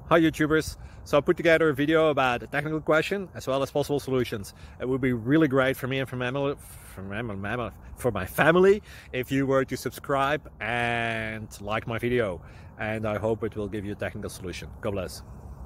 Hi YouTubers. So I put together a video about a technical question as well as possible solutions. It would be really great for me and for my family if you were to subscribe and like my video, and I hope it will give you a technical solution. God bless.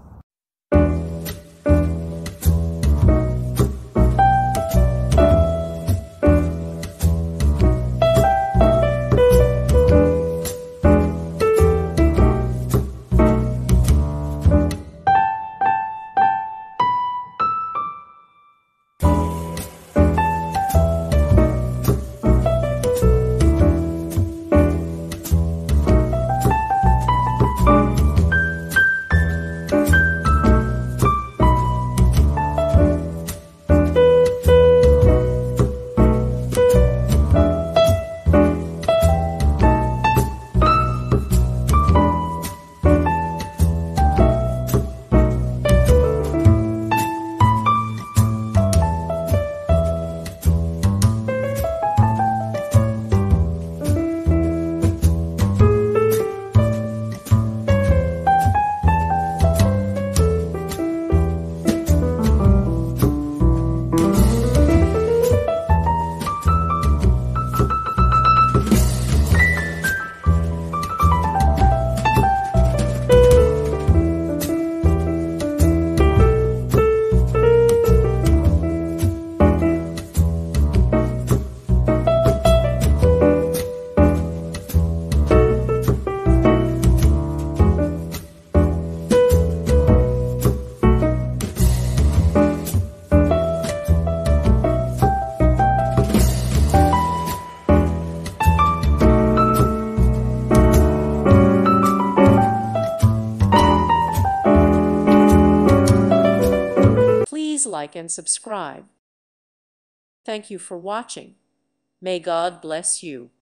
Please like and subscribe. Thank you for watching. May God bless you.